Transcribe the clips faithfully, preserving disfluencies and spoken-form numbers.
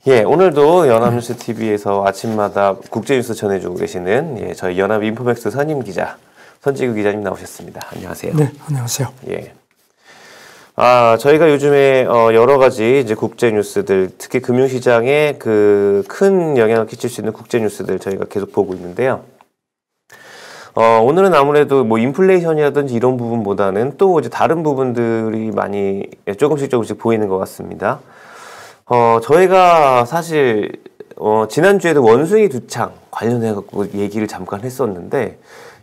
예, 오늘도 연합뉴스티비에서 아침마다 국제뉴스 전해주고 계시는 예, 저희 연합인포맥스 선임 기자, 선지규 기자님 나오셨습니다. 안녕하세요. 네, 안녕하세요. 예. 아, 저희가 요즘에 어, 여러 가지 이제 국제뉴스들, 특히 금융시장에 그 큰 영향을 끼칠 수 있는 국제뉴스들 저희가 계속 보고 있는데요. 어, 오늘은 아무래도 뭐 인플레이션이라든지 이런 부분보다는 또 이제 다른 부분들이 많이 조금씩 조금씩 보이는 것 같습니다. 어, 저희가 사실, 어, 지난주에도 원숭이 두창 관련해갖고 얘기를 잠깐 했었는데,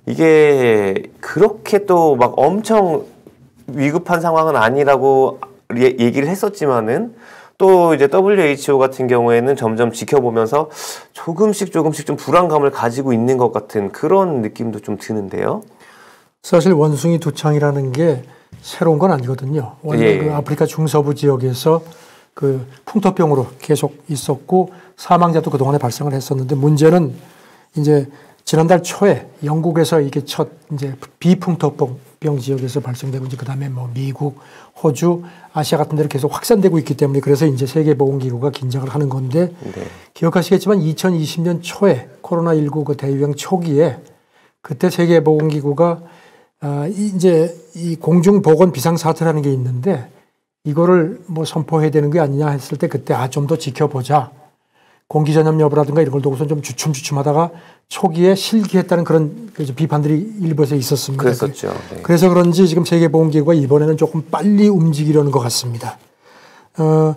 이게 그렇게 또 막 엄청 위급한 상황은 아니라고 예, 얘기를 했었지만은, 또 이제 더블유에이치오 같은 경우에는 점점 지켜보면서 조금씩 조금씩 좀 불안감을 가지고 있는 것 같은 그런 느낌도 좀 드는데요. 사실 원숭이 두창이라는 게 새로운 건 아니거든요. 원래 예. 그 아프리카 중서부 지역에서 그 풍토병으로 계속 있었고 사망자도 그동안에 발생을 했었는데, 문제는 이제 지난달 초에 영국에서 이게 첫 이제 비풍토병 지역에서 발생되고, 이제 그 다음에 뭐 미국, 호주, 아시아 같은 데로 계속 확산되고 있기 때문에, 그래서 이제 세계보건기구가 긴장을 하는 건데, 네. 기억하시겠지만 이천이십 년 초에 코로나십구 그 대유행 초기에 그때 세계보건기구가 아 이제 이 공중보건 비상사태라는 게 있는데, 이거를 뭐 선포해야 되는 게 아니냐 했을 때, 그때 아 좀 더 지켜보자, 공기 전염 여부라든가 이런 걸 두고서 좀 주춤주춤하다가 초기에 실기했다는 그런 비판들이 일부에서 있었습니다. 그랬었죠. 네. 그래서 그런지 지금 세계보건기구가 이번에는 조금 빨리 움직이려는 것 같습니다. 어,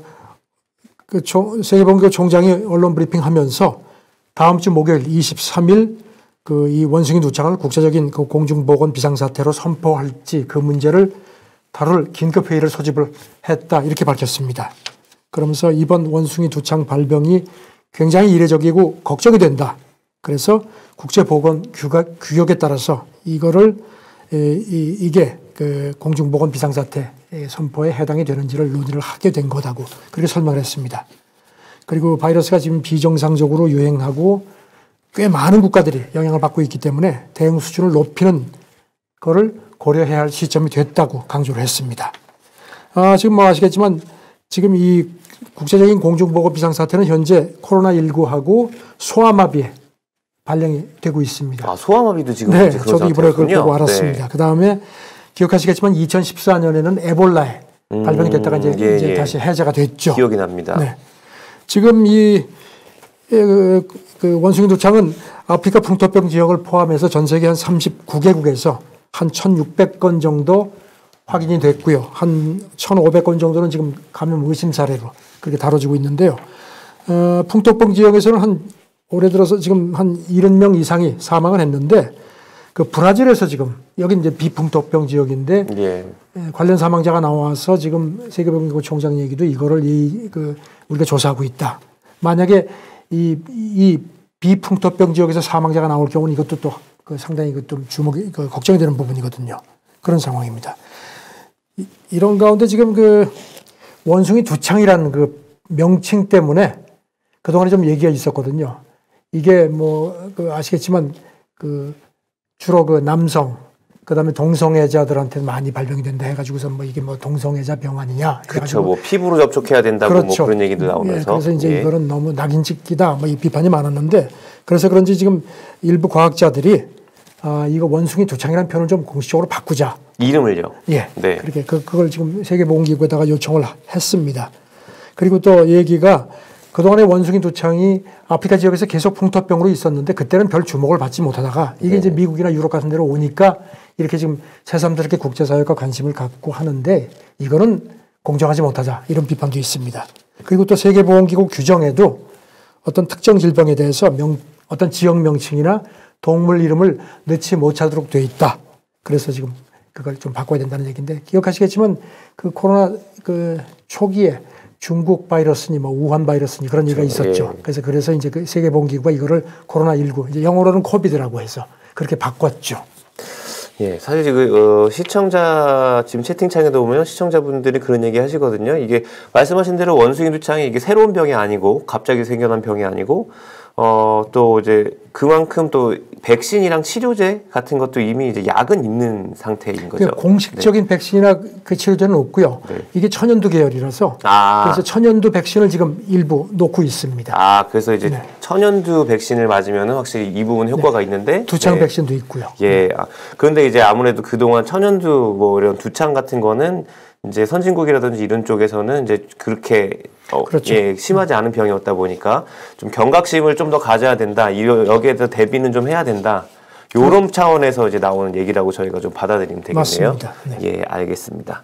그 세계보건기구 총장이 언론 브리핑하면서 다음 주 목요일 이십삼 일 그 이 원숭이 두창을 국제적인 그 공중보건 비상사태로 선포할지 그 문제를 다룰 긴급회의를 소집을 했다, 이렇게 밝혔습니다. 그러면서 이번 원숭이 두창 발병이 굉장히 이례적이고 걱정이 된다. 그래서 국제보건 규격에 따라서 이거를 이, 이게 그 공중보건 비상사태 선포에 해당이 되는지를 논의를 하게 된 거다고 그렇게 설명을 했습니다. 그리고 바이러스가 지금 비정상적으로 유행하고 꽤 많은 국가들이 영향을 받고 있기 때문에 대응 수준을 높이는 거를 고려해야 할 시점이 됐다고 강조를 했습니다. 아, 지금 뭐 아시겠지만 지금 이 국제적인 공중보건 비상사태는 현재 코로나십구하고 소아마비에 발령이 되고 있습니다. 아, 소아마비도 지금 네, 그런 저도 이번에 그걸 보고 알았습니다. 네. 그 다음에 기억하시겠지만 이천십사 년에는 에볼라에 음, 발병이 됐다가 이제, 예, 이제 예. 다시 해제가 됐죠. 기억이 납니다. 네. 지금 이 그, 그 원숭이 두창은 아프리카 풍토병 지역을 포함해서 전 세계 한 삼십구 개국에서 한 천육백 건 정도 확인이 됐고요. 한 천오백 건 정도는 지금 감염 의심 사례로 그렇게 다뤄지고 있는데요. 어, 풍토병 지역에서는 한 올해 들어서 지금 한 칠십 명 이상이 사망을 했는데, 그 브라질에서 지금 여기 이제 비풍토병 지역인데 예. 관련 사망자가 나와서 지금 세계보건기구 총장 얘기도 이거를 이 그 우리가 조사하고 있다. 만약에 이, 이 비풍토병 지역에서 사망자가 나올 경우는 이것도 또 그 상당히 그 좀 주목이 그 걱정이 되는 부분이거든요. 그런 상황입니다. 이, 이런 가운데 지금 그 원숭이 두창이라는 그 명칭 때문에 그동안에 좀 얘기가 있었거든요. 이게 뭐 그 아시겠지만 그 주로 그 남성, 그 다음에 동성애자들한테 많이 발병이 된다 해가지고서 뭐 이게 뭐 동성애자 병 아니냐. 그렇죠. 뭐 피부로 접촉해야 된다고 그렇죠. 뭐 그런 얘기도 나오면서. 예, 그래서 이제 예. 이거는 너무 낙인 찍기다 뭐 이 비판이 많았는데, 그래서 그런지 지금 일부 과학자들이 아 이거 원숭이 두창이라는 표현을 좀 공식적으로 바꾸자. 이름을요? 예. 네. 그렇게 그, 그걸 지금 세계보건기구에다가 요청을 했습니다. 그리고 또 얘기가 그동안에 원숭이 두창이 아프리카 지역에서 계속 풍토병으로 있었는데 그때는 별 주목을 받지 못하다가 이게 네. 이제 미국이나 유럽 같은 데로 오니까 이렇게 지금 새삼스럽게 국제사회가 관심을 갖고 하는데, 이거는 공정하지 못하자, 이런 비판도 있습니다. 그리고 또 세계보건기구 규정에도 어떤 특정 질병에 대해서 명, 어떤 지역 명칭이나 동물 이름을 넣지 못하도록 되어 있다. 그래서 지금 그걸 좀 바꿔야 된다는 얘기인데, 기억하시겠지만 그 코로나 그 초기에 중국 바이러스니 뭐 우한 바이러스니 그런 얘기가 있었죠. 예. 그래서 그래서 이제 그 세계보건기구가 이거를 코로나십구, 이제 영어로는 코비드라고 해서 그렇게 바꿨죠. 예, 사실 지금 어, 시청자 지금 채팅창에도 보면 시청자분들이 그런 얘기 하시거든요. 이게 말씀하신 대로 원숭이 두창이 이게 새로운 병이 아니고 갑자기 생겨난 병이 아니고 어, 또 이제 그만큼 또 백신이랑 치료제 같은 것도 이미 이제 약은 있는 상태인 거죠. 공식적인 네. 백신이나 그 치료제는 없고요. 네. 이게 천연두 계열이라서 아. 그래서 천연두 백신을 지금 일부 놓고 있습니다. 아, 그래서 이제 네. 천연두 백신을 맞으면은 확실히 이 부분 효과가 네. 있는데 두창 네. 백신도 있고요. 예. 아, 그런데 이제 아무래도 그동안 천연두 뭐 이런 두창 같은 거는 이제 선진국이라든지 이런 쪽에서는 이제 그렇게 어, 그렇죠. 예, 심하지 않은 병이었다 보니까 좀 경각심을 좀 더 가져야 된다. 여기에 대해서 대비는 좀 해야 된다. 요런 음. 차원에서 이제 나오는 얘기라고 저희가 좀 받아들이면 되겠네요. 맞습니다. 네. 예, 알겠습니다.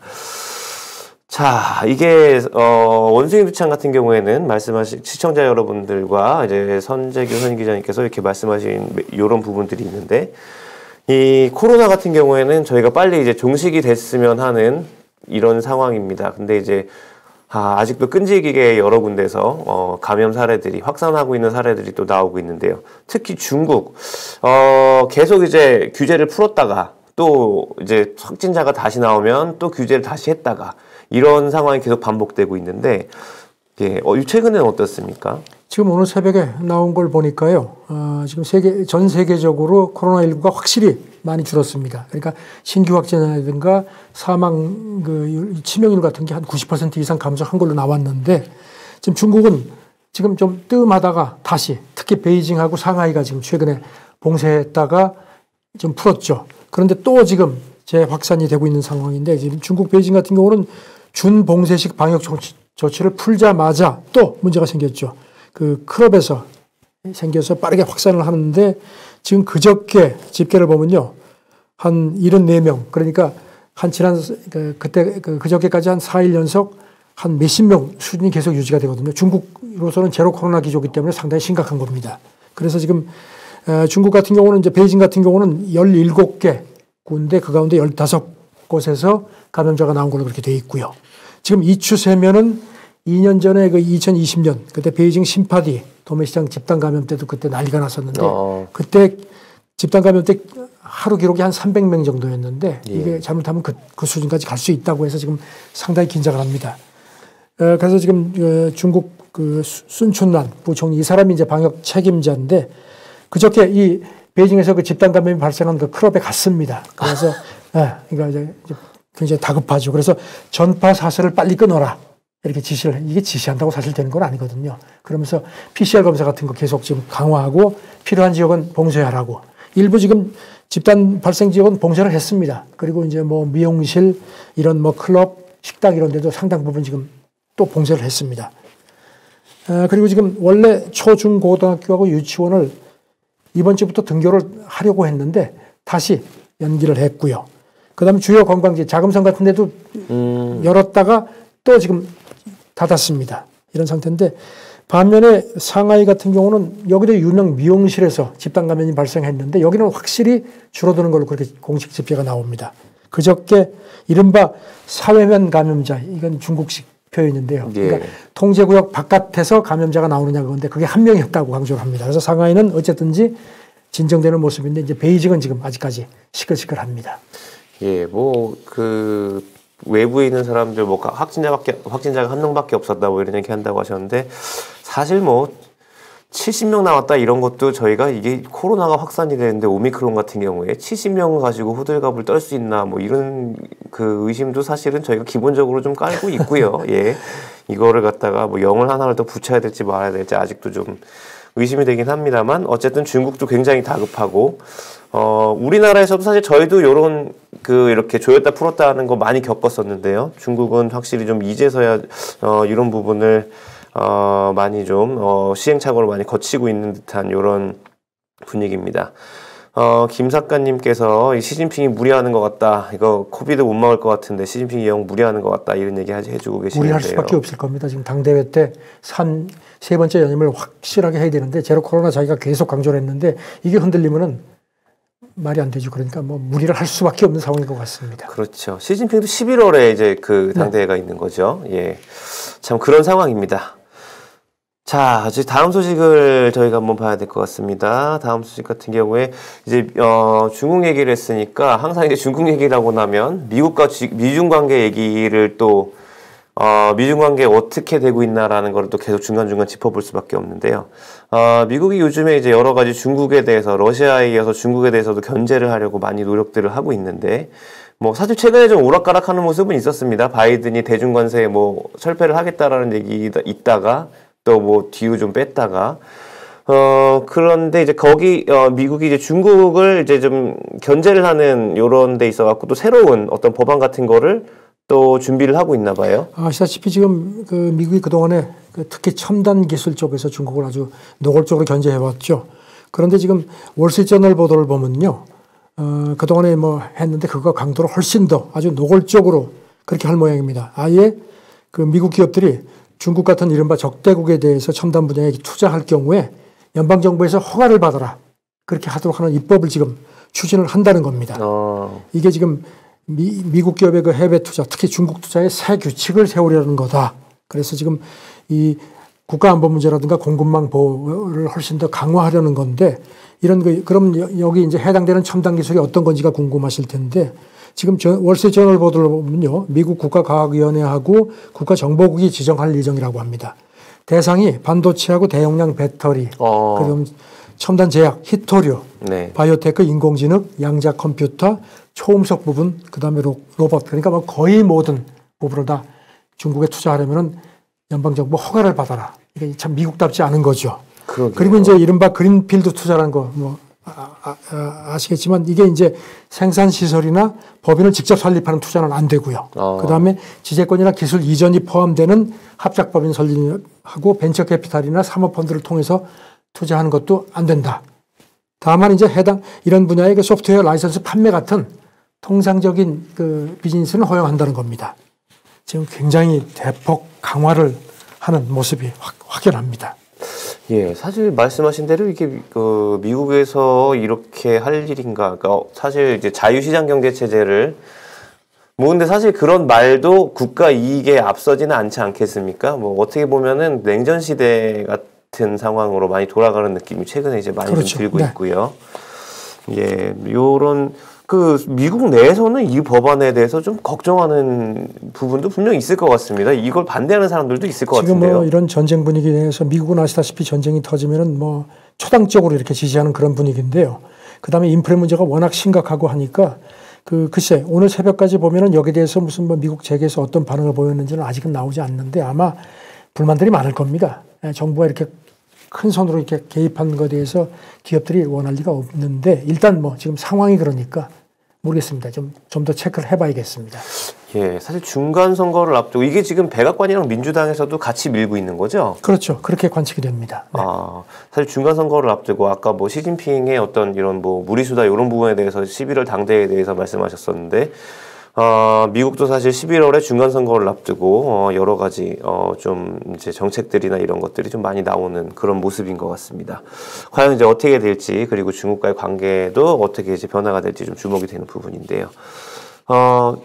자, 이게 어, 원숭이 두창 같은 경우에는 말씀하신 시청자 여러분들과 이제 선재규 선 기자님께서 이렇게 말씀하신 요런 부분들이 있는데 이 코로나 같은 경우에는 저희가 빨리 이제 종식이 됐으면 하는 이런 상황입니다. 근데 이제 아, 아직도 끈질기게 여러 군데서 어, 감염 사례들이 확산하고 있는 사례들이 또 나오고 있는데요. 특히 중국 어, 계속 이제 규제를 풀었다가 또 이제 확진자가 다시 나오면 또 규제를 다시 했다가 이런 상황이 계속 반복되고 있는데 예, 어, 최근에는 어떻습니까? 지금 오늘 새벽에 나온 걸 보니까요. 어, 지금 세계 전 세계적으로 코로나십구가 확실히 많이 줄었습니다. 그러니까 신규 확진자라든가 사망 그 치명률 같은 게 한 구십 퍼센트 이상 감소한 걸로 나왔는데 지금 중국은 지금 좀 뜸하다가 다시 특히 베이징하고 상하이가 지금 최근에 봉쇄했다가 좀 풀었죠. 그런데 또 지금 재확산이 되고 있는 상황인데 지금 중국 베이징 같은 경우는 준봉쇄식 방역 조치, 조치를 풀자마자 또 문제가 생겼죠. 그 클럽에서 생겨서 빠르게 확산을 하는데 지금 그저께 집계를 보면요. 한 칠십사 명 그러니까 한 지난 그, 그때 그 그저께까지 한 사 일 연속 한 몇십 명 수준이 계속 유지가 되거든요. 중국으로서는 제로 코로나 기조이기 때문에 상당히 심각한 겁니다. 그래서 지금 어, 중국 같은 경우는 이제 베이징 같은 경우는 열일곱 개 군데 그 가운데 열다섯 곳에서 감염자가 나온 걸로 그렇게 돼 있고요. 지금 이 추세면은 이 년 전에 그 이천이십 년 그때 베이징 신파디 도매시장 집단 감염 때도 그때 난리가 났었는데 어. 그때 집단 감염 때 하루 기록이 한 삼백 명 정도였는데 예. 이게 잘못하면 그, 그 수준까지 갈 수 있다고 해서 지금 상당히 긴장을 합니다. 어, 그래서 지금 어, 중국 그 순춘란 부총리 이 사람이 이제 방역 책임자인데 그저께 이 베이징에서 그 집단 감염이 발생한 그 클럽에 갔습니다. 그래서 예, 그러니까 이제 굉장히 다급하죠. 그래서 전파 사슬을 빨리 끊어라. 이렇게 지시를, 이게 지시한다고 사실 되는 건 아니거든요. 그러면서 피씨알 검사 같은 거 계속 지금 강화하고 필요한 지역은 봉쇄하라고. 일부 지금 집단 발생 지역은 봉쇄를 했습니다. 그리고 이제 뭐 미용실, 이런 뭐 클럽, 식당 이런 데도 상당 부분 지금 또 봉쇄를 했습니다. 아, 그리고 지금 원래 초, 중, 고등학교하고 유치원을 이번 주부터 등교를 하려고 했는데 다시 연기를 했고요. 그 다음에 주요 관광지, 자금성 같은 데도 음. 열었다가 또 지금 닫았습니다. 이런 상태인데 반면에 상하이 같은 경우는 여기도 유명 미용실에서 집단 감염이 발생했는데 여기는 확실히 줄어드는 걸로 그렇게 공식 집계가 나옵니다. 그저께 이른바 사회면 감염자, 이건 중국식 표현인데요. 예. 그러니까 통제구역 바깥에서 감염자가 나오느냐 그건데 그게 한 명이었다고 강조를 합니다. 그래서 상하이는 어쨌든지 진정되는 모습인데 이제 베이징은 지금 아직까지 시끌시끌합니다. 예, 뭐 그 외부에 있는 사람들 뭐 확진자밖에 확진자가 한 명밖에 없었다 뭐 이런 얘기 한다고 하셨는데 사실 뭐 칠십 명 나왔다 이런 것도 저희가 이게 코로나가 확산이 되는데 오미크론 같은 경우에 칠십 명 가지고 호들갑을 떨 수 있나 뭐 이런 그 의심도 사실은 저희가 기본적으로 좀 깔고 있고요. 예, 이거를 갖다가 뭐 영을 하나를 더 붙여야 될지 말아야 될지 아직도 좀 의심이 되긴 합니다만 어쨌든 중국도 굉장히 다급하고 어 우리나라에서도 사실 저희도 요런 그 이렇게 조였다 풀었다 하는 거 많이 겪었었는데요. 중국은 확실히 좀 이제서야 어 이런 부분을 어 많이 좀 어 시행착오를 많이 거치고 있는 듯한 요런 분위기입니다. 어, 김 작가님께서 시진핑이 무리하는 것 같다. 이거 코비드 못 막을 것 같은데 시진핑이 영 무리하는 것 같다. 이런 얘기 해주고 계시는데요. 무리할 수밖에 없을 겁니다. 지금 당대회 때 산 세 번째 연임을 확실하게 해야 되는데 제로 코로나 자기가 계속 강조를 했는데 이게 흔들리면은 말이 안 되죠. 그러니까 뭐 무리를 할 수밖에 없는 상황인 것 같습니다. 그렇죠. 시진핑도 십일월에 이제 그 당대회가 네. 있는 거죠. 예, 참 그런 상황입니다. 자, 이제 다음 소식을 저희가 한번 봐야 될 것 같습니다. 다음 소식 같은 경우에 이제 어, 중국 얘기를 했으니까 항상 이제 중국 얘기라고 나면 미국과 지, 미중 관계 얘기를 또 어, 미중 관계 어떻게 되고 있나라는 걸 또 계속 중간중간 짚어볼 수밖에 없는데요. 어, 미국이 요즘에 이제 여러 가지 중국에 대해서 러시아에 이어서 중국에 대해서도 견제를 하려고 많이 노력들을 하고 있는데 뭐 사실 최근에 좀 오락가락하는 모습은 있었습니다. 바이든이 대중 관세에 뭐 철폐를 하겠다라는 얘기 있다가 또 뭐 뒤로 좀 뺐다가 어, 그런데 이제 거기, 어, 미국이 이제 중국을 이제 좀 견제를 하는 요런 데 있어갖고 또 새로운 어떤 법안 같은 거를 또 준비를 하고 있나 봐요. 아시다시피 지금 그 미국이 그동안에 그 특히 첨단 기술 쪽에서 중국을 아주 노골적으로 견제해왔죠. 그런데 지금 월스트리트저널 보도를 보면요. 어, 그동안에 뭐 했는데 그거 강도를 훨씬 더 아주 노골적으로 그렇게 할 모양입니다. 아예 그 미국 기업들이 중국 같은 이른바 적대국에 대해서 첨단 분야에 투자할 경우에 연방정부에서 허가를 받아라. 그렇게 하도록 하는 입법을 지금 추진을 한다는 겁니다. 어. 이게 지금 미, 미국 기업의 그 해외 투자, 특히 중국 투자의 새 규칙을 세우려는 거다. 그래서 지금 이 국가안보 문제라든가 공급망 보호를 훨씬 더 강화하려는 건데 이런 그, 그럼 여기 이제 해당되는 첨단 기술이 어떤 건지가 궁금하실 텐데 지금 월스트리트저널 보도를 보면요. 미국 국가과학위원회하고 국가정보국이 지정할 예정이라고 합니다. 대상이 반도체하고 대용량 배터리, 어. 그리고 첨단 제약, 히토류, 네. 바이오테크, 인공지능, 양자 컴퓨터, 초음속 부분, 그 다음에 로봇. 그러니까 뭐 거의 모든 부분을 다 중국에 투자하려면은 연방정부 허가를 받아라. 이게 참 미국답지 않은 거죠. 그러게요. 그리고 이제 이른바 그린필드 투자라는 거, 뭐, 아, 아, 아, 아시겠지만 이게 이제 생산시설이나 법인을 직접 설립하는 투자는 안 되고요. 어. 그 다음에 지재권이나 기술 이전이 포함되는 합작법인 설립하고 벤처 캐피탈이나 사모펀드를 통해서 투자하는 것도 안 된다. 다만 이제 해당 이런 분야의 그 소프트웨어 라이선스 판매 같은 통상적인 그 비즈니스는 허용한다는 겁니다. 지금 굉장히 대폭 강화를 하는 모습이 확, 확연합니다. 예, 사실 말씀하신 대로 이게 그 미국에서 이렇게 할 일인가? 그러니까 사실 이제 자유시장 경제 체제를 뭐 근데 사실 그런 말도 국가 이익에 앞서지는 않지 않겠습니까? 뭐 어떻게 보면은 냉전 시대 같은 상황으로 많이 돌아가는 느낌이 최근에 이제 많이 그렇죠. 좀 들고 네. 있고요. 예, 요런 그 미국 내에서는 이 법안에 대해서 좀 걱정하는 부분도 분명히 있을 것 같습니다. 이걸 반대하는 사람들도 있을 것 지금 같은데요. 뭐 이런 전쟁 분위기 내에서 미국은 아시다시피 전쟁이 터지면은 뭐 초당적으로 이렇게 지지하는 그런 분위기인데요. 그 다음에 인플레 문제가 워낙 심각하고 하니까 그 글쎄 오늘 새벽까지 보면은 여기에 대해서 무슨 뭐 미국 재계에서 어떤 반응을 보였는지는 아직은 나오지 않는데 아마 불만들이 많을 겁니다. 정부가 이렇게 큰 손으로 이렇게 개입한 것에 대해서 기업들이 원할 리가 없는데 일단 뭐 지금 상황이 그러니까 모르겠습니다. 좀 좀 더 체크를 해봐야겠습니다. 예, 사실 중간 선거를 앞두고 이게 지금 백악관이랑 민주당에서도 같이 밀고 있는 거죠? 그렇죠. 그렇게 관측이 됩니다. 네. 아, 사실 중간 선거를 앞두고 아까 뭐 시진핑의 어떤 이런 뭐 무리수다 이런 부분에 대해서 십일월 당대에 대해서 말씀하셨었는데 어, 미국도 사실 십일월에 중간 선거를 앞두고 어, 여러 가지 어, 좀 이제 정책들이나 이런 것들이 좀 많이 나오는 그런 모습인 것 같습니다. 과연 이제 어떻게 될지 그리고 중국과의 관계도 어떻게 이제 변화가 될지 좀 주목이 되는 부분인데요. 어,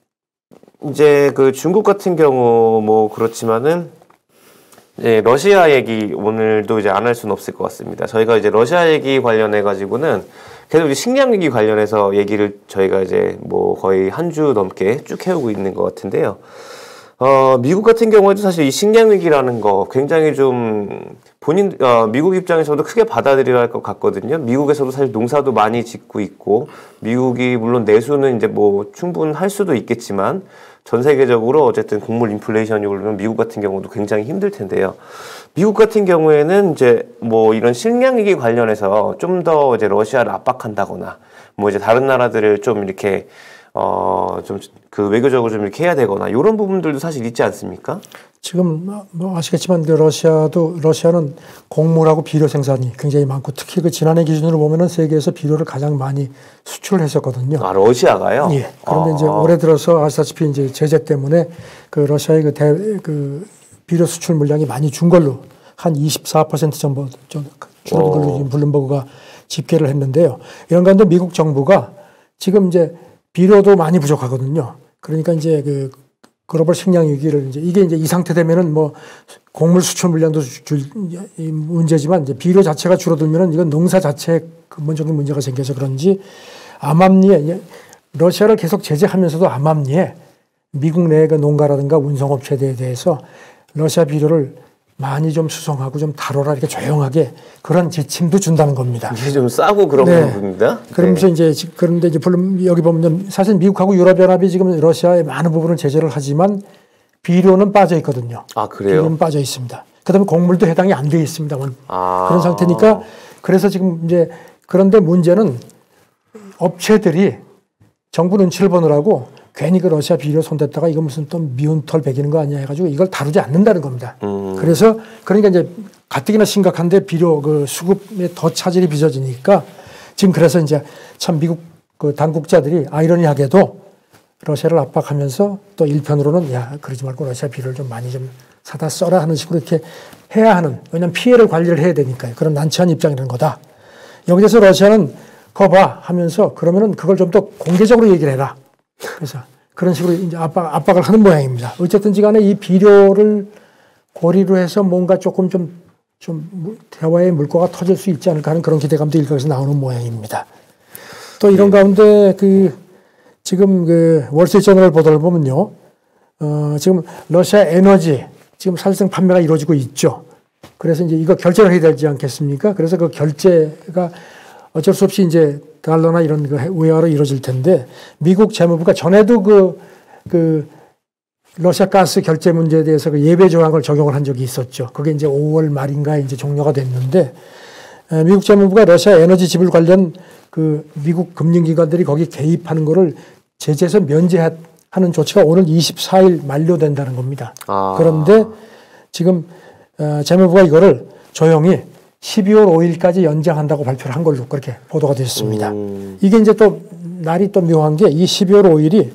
이제 그 중국 같은 경우 뭐 그렇지만은 예, 러시아 얘기 오늘도 이제 안 할 수는 없을 것 같습니다. 저희가 이제 러시아 얘기 관련해 가지고는 계속 이제 식량 위기 관련해서 얘기를 저희가 이제 뭐 거의 한 주 넘게 쭉 해오고 있는 것 같은데요. 어, 미국 같은 경우에도 사실 이 식량 위기라는 거 굉장히 좀 본인, 어, 미국 입장에서도 크게 받아들여야 할 것 같거든요. 미국에서도 사실 농사도 많이 짓고 있고, 미국이 물론 내수는 이제 뭐 충분할 수도 있겠지만, 전 세계적으로 어쨌든 곡물 인플레이션이 오르면 미국 같은 경우도 굉장히 힘들 텐데요. 미국 같은 경우에는 이제 뭐 이런 식량 위기 관련해서 좀 더 이제 러시아를 압박한다거나, 뭐 이제 다른 나라들을 좀 이렇게 어, 좀 그 외교적으로 좀 이렇게 해야 되거나 이런 부분들도 사실 있지 않습니까? 지금 뭐 아시겠지만 그 러시아도 러시아는 곡물하고 비료 생산이 굉장히 많고 특히 그 지난해 기준으로 보면은 세계에서 비료를 가장 많이 수출을 했었거든요. 아, 러시아가요? 예. 그런데 아. 이제 올해 들어서 아시다시피 이제 제재 때문에 그 러시아의 그, 대, 그 비료 수출 물량이 많이 준 걸로 한 이십사 퍼센트 정도 줄어든 걸로 지금 블룸버그가 집계를 했는데요. 이런 가운데 미국 정부가 지금 이제 비료도 많이 부족하거든요. 그러니까 이제 그 글로벌 식량 위기를 이제 이게 이제 이 상태 되면은 뭐 곡물 수출 물량도 줄 문제지만 이제 비료 자체가 줄어들면은 이건 농사 자체에 근본적인 문제가 생겨서 그런지 암암리에 러시아를 계속 제재하면서도 암암리에 미국 내 그 농가라든가 운송업체에 대해서 러시아 비료를 많이 좀 수송하고 좀 다뤄라 이렇게 조용하게 그런 지침도 준다는 겁니다. 이게 좀 싸고 그런 네. 부분입니다. 그러면서 네. 이제 그런데 이제 물론 여기 보면 사실 미국하고 유럽연합이 지금 러시아의 많은 부분을 제재를 하지만 비료는 빠져 있거든요. 아 그래요? 비료는 빠져 있습니다. 그다음에 곡물도 해당이 안 돼 있습니다. 아. 그런 상태니까 그래서 지금 이제 그런데 문제는 업체들이 정부 눈치를 보느라고 괜히 그 러시아 비료 손댔다가 이거 무슨 또 미운 털 베기는 거 아니야 해가지고 이걸 다루지 않는다는 겁니다. 음. 그래서 그러니까 이제 가뜩이나 심각한데 비료 그 수급에 더 차질이 빚어지니까 지금 그래서 이제 참 미국 그 당국자들이 아이러니하게도 러시아를 압박하면서 또 일편으로는 야 그러지 말고 러시아 비료를 좀 많이 좀 사다 써라 하는 식으로 이렇게 해야 하는, 왜냐하면 피해를 관리를 해야 되니까요. 그런 난처한 입장이라는 거다. 여기서 러시아는 거봐 하면서 그러면은 그걸 좀 더 공개적으로 얘기를 해라. 그래서 그런 식으로 이제 압박, 압박을 하는 모양입니다. 어쨌든지 간에 이 비료를 고리로 해서 뭔가 조금 좀, 좀 대화의 물꼬가 터질 수 있지 않을까 하는 그런 기대감도 일각에서 나오는 모양입니다. 또 이런 네. 가운데 그 지금 그 월스트리트저널 보도를 보면요. 어, 지금 러시아 에너지 지금 사실상 판매가 이루어지고 있죠. 그래서 이제 이거 결제를 해야 되지 않겠습니까? 그래서 그 결제가 어쩔 수 없이 이제 달러나 이런 그 외화로 이루어질 텐데 미국 재무부가 전에도 그, 그 러시아 가스 결제 문제에 대해서 그 예외 조항을 적용을 한 적이 있었죠. 그게 이제 오월 말인가 이제 종료가 됐는데 미국 재무부가 러시아 에너지 지불 관련 그 미국 금융기관들이 거기 개입하는 거를 제재에서 면제하는 조치가 오늘 이십사일 만료된다는 겁니다. 아. 그런데 지금 재무부가 이거를 조용히 십이월 오일까지 연장한다고 발표를 한 걸로 그렇게 보도가 됐습니다. 음. 이게 이제 또 날이 또 묘한 게 이 십이월 오일이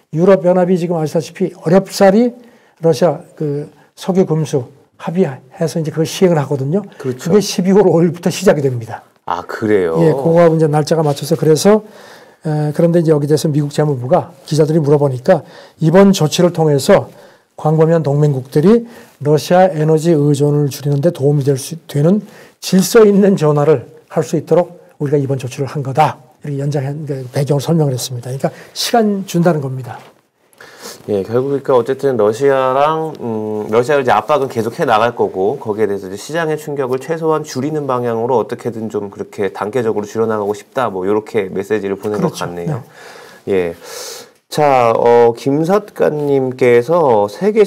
유럽연합이 지금 아시다시피 어렵사리 러시아 그 석유 금수 합의해서 이제 그걸 시행을 하거든요. 그렇죠. 그게 십이월 오일부터 시작이 됩니다. 아, 그래요? 예, 그거하고 이제 날짜가 맞춰서 그래서 에, 그런데 이제 여기 대해서 미국 재무부가 기자들이 물어보니까 이번 조치를 통해서 광범위한 동맹국들이 러시아 에너지 의존을 줄이는 데 도움이 될 수 되는 질서 있는 전환을 할 수 있도록 우리가 이번 조치를 한 거다. 이렇게 연장한 배경을 설명을 했습니다. 그러니까 시간 준다는 겁니다. 예, 결국 그러니까 어쨌든 러시아랑 음, 러시아를 이제 압박은 계속 해 나갈 거고 거기에 대해서 이제 시장의 충격을 최소한 줄이는 방향으로 어떻게든 좀 그렇게 단계적으로 줄여나가고 싶다. 뭐 이렇게 메시지를 보낸 그렇죠. 것 같네요. 네. 예. 자, 어, 김 작가님께서 세계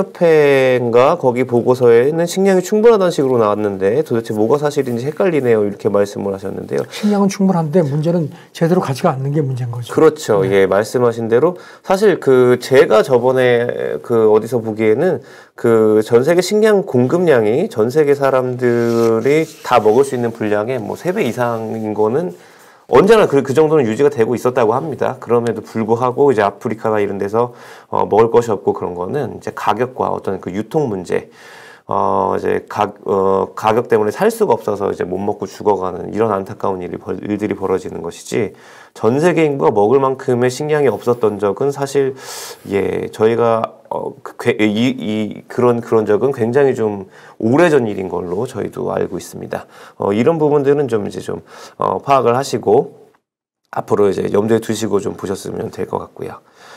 식량협회인가 거기 보고서에는 식량이 충분하다는 식으로 나왔는데 도대체 뭐가 사실인지 헷갈리네요. 이렇게 말씀을 하셨는데요. 식량은 충분한데 문제는 제대로 가지가 않는 게 문제인 거죠. 그렇죠. 네. 예, 말씀하신 대로 사실 그 제가 저번에 그 어디서 보기에는 그 전 세계 식량 공급량이 전 세계 사람들이 다 먹을 수 있는 분량의 뭐 세 배 이상인 거는 언제나 그, 그 정도는 유지가 되고 있었다고 합니다. 그럼에도 불구하고 이제 아프리카가 이런 데서 어, 먹을 것이 없고 그런 거는 이제 가격과 어떤 그 유통 문제, 어, 이제 가, 어, 가격 때문에 살 수가 없어서 이제 못 먹고 죽어가는 이런 안타까운 일이, 일들이 벌어지는 것이지 전 세계 인구가 먹을 만큼의 식량이 없었던 적은 사실, 예, 저희가 어, 그, 이, 이, 그런, 그런 적은 굉장히 좀 오래전 일인 걸로 저희도 알고 있습니다. 어, 이런 부분들은 좀 이제 좀, 어, 파악을 하시고, 앞으로 이제 염두에 두시고 좀 보셨으면 될 것 같고요.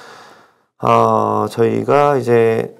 어, 저희가 이제,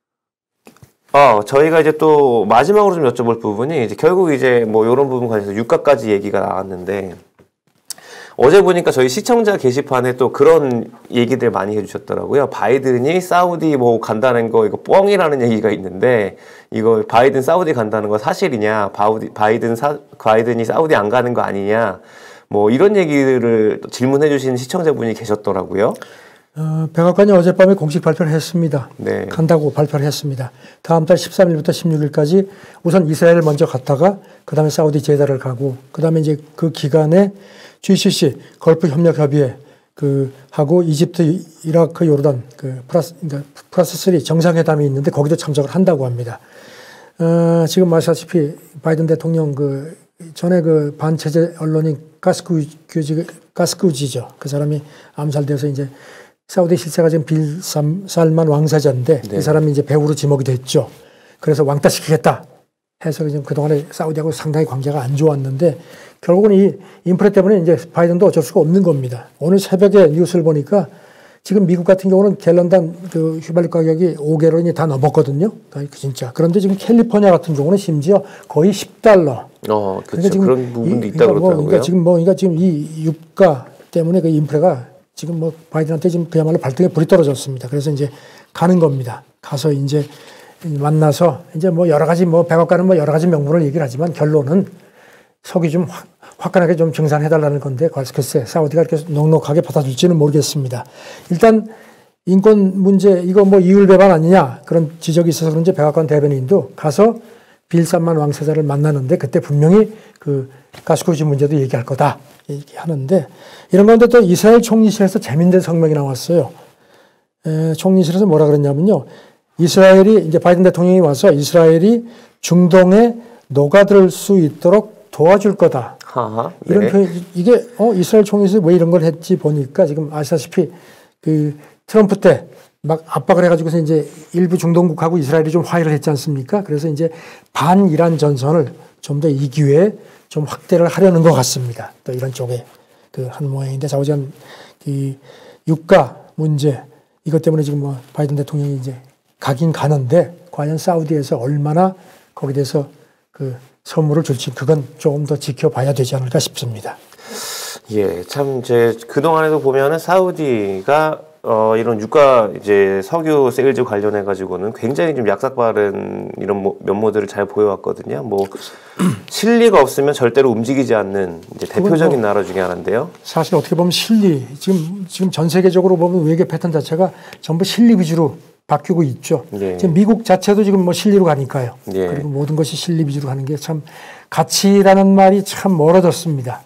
어, 저희가 이제 또 마지막으로 좀 여쭤볼 부분이 이제 결국 이제 뭐 이런 부분 관해서 유가까지 얘기가 나왔는데, 어제 보니까 저희 시청자 게시판에 또 그런 얘기들 많이 해주셨더라고요. 바이든이 사우디 뭐 간다는 거 이거 뻥이라는 얘기가 있는데 이거 바이든 사우디 간다는 거 사실이냐? 바우디, 바이든 사, 바이든이 사우디 안 가는 거 아니냐? 뭐 이런 얘기를 질문해 주신 시청자분이 계셨더라고요. 어, 백악관이 어젯밤에 공식 발표를 했습니다. 네. 간다고 발표를 했습니다. 다음 달 십삼일부터 십육일까지 우선 이스라엘을 먼저 갔다가 그 다음에 사우디 제다를 가고 그 다음에 이제 그 기간에 지씨씨 걸프 협력 협의회 그 하고 이집트, 이라크, 요르단 그 플러스 그러니까 플러스 삼 정상회담이 있는데 거기도 참석을 한다고 합니다. 어, 지금 말씀하시피 바이든 대통령 그 전에 그 반체제 언론인 가스쿠지 가스쿠지죠. 그 사람이 암살돼서 이제 사우디 실세가 지금 빌 살만 왕세자인데 네. 이 사람이 이제 배후로 지목이 됐죠. 그래서 왕따시키겠다 해서 지금 그동안에 사우디하고 상당히 관계가 안 좋았는데 결국은 이 인플레 때문에 이제 바이든도 어쩔 수가 없는 겁니다. 오늘 새벽에 뉴스를 보니까 지금 미국 같은 경우는 갤런당 그 휘발유 가격이 오 갤런이 다 넘었거든요. 그러니까 진짜. 그런데 지금 캘리포니아 같은 경우는 심지어 거의 십 달러. 어, 그렇죠. 그러니까 지금 그런 부분도 이, 있다 그러니까 뭐, 그러더라고요. 그러니까 지금 뭐, 그러니까 지금 이 유가 때문에 그 인플레가 지금 뭐 바이든한테 지금 그야말로 발등에 불이 떨어졌습니다. 그래서 이제 가는 겁니다. 가서 이제 만나서 이제 뭐 여러 가지 뭐 백악관은 뭐 여러 가지 명분을 얘기를 하지만 결론은 석유 좀 확, 화끈하게 좀 증산해달라는 건데 글쎄 사우디가 이렇게 넉넉하게 받아줄지는 모르겠습니다. 일단 인권 문제 이거 뭐 이율 배반 아니냐 그런 지적이 있어서 그런지 백악관 대변인도 가서 빌 살만 왕세자를 만나는데 그때 분명히 그 가스코지 문제도 얘기할 거다 얘기하는데 이런 가운데 또 이스라엘 총리실에서 재밌는 성명이 나왔어요. 에, 총리실에서 뭐라 그랬냐면요. 이스라엘이 이제 바이든 대통령이 와서 이스라엘이 중동에 녹아들 수 있도록 도와줄 거다. 하하, 네. 이런 표현 이게 어 이스라엘 총리에서 왜 이런 걸 했지 보니까 지금 아시다시피 그 트럼프 때 막 압박을 해가지고서 이제 일부 중동국하고 이스라엘이 좀 화해를 했지 않습니까? 그래서 이제 반 이란 전선을 좀 더 이 기회에 좀 확대를 하려는 것 같습니다. 또 이런 쪽에 그 한 모양인데 자우지간 이 유가 문제 이것 때문에 지금 뭐 바이든 대통령이 이제 가긴 가는데 과연 사우디에서 얼마나 거기에 대해서 그 선물을 줄지 그건 조금 더 지켜봐야 되지 않을까 싶습니다. 예, 참 이제 그 동안에도 보면은 사우디가 어 이런 유가 이제 석유 세일즈 관련해 가지고는 굉장히 좀 약삭빠른 이런 모, 면모들을 잘 보여왔거든요. 뭐 실리가 없으면 절대로 움직이지 않는 이제 대표적인 뭐 나라 중에 하나인데요. 사실 어떻게 보면 실리 지금 지금 전 세계적으로 보면 외교 패턴 자체가 전부 실리 위주로 바뀌고 있죠. 예. 지금 미국 자체도 지금 뭐 실리로 가니까요. 예. 그리고 모든 것이 실리 위주로 가는 게 참 가치라는 말이 참 멀어졌습니다.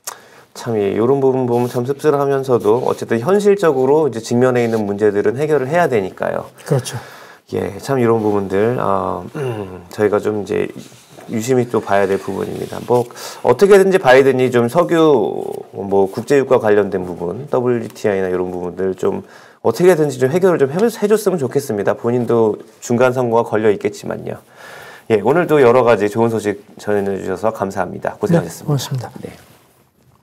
참, 예, 이런 부분 보면 참 씁쓸하면서도 어쨌든 현실적으로 이제 직면해 있는 문제들은 해결을 해야 되니까요. 그렇죠. 예, 참 이런 부분들, 어, 음, 저희가 좀 이제 유심히 또 봐야 될 부분입니다. 뭐, 어떻게든지 바이든이 좀 석유, 뭐, 국제유가 관련된 부분, 더블유티아이나 이런 부분들 좀 어떻게든지 좀 해결을 좀 해줬으면 좋겠습니다. 본인도 중간 선거가 걸려 있겠지만요. 예, 오늘도 여러 가지 좋은 소식 전해주셔서 감사합니다. 고생하셨습니다. 네, 고맙습니다. 네.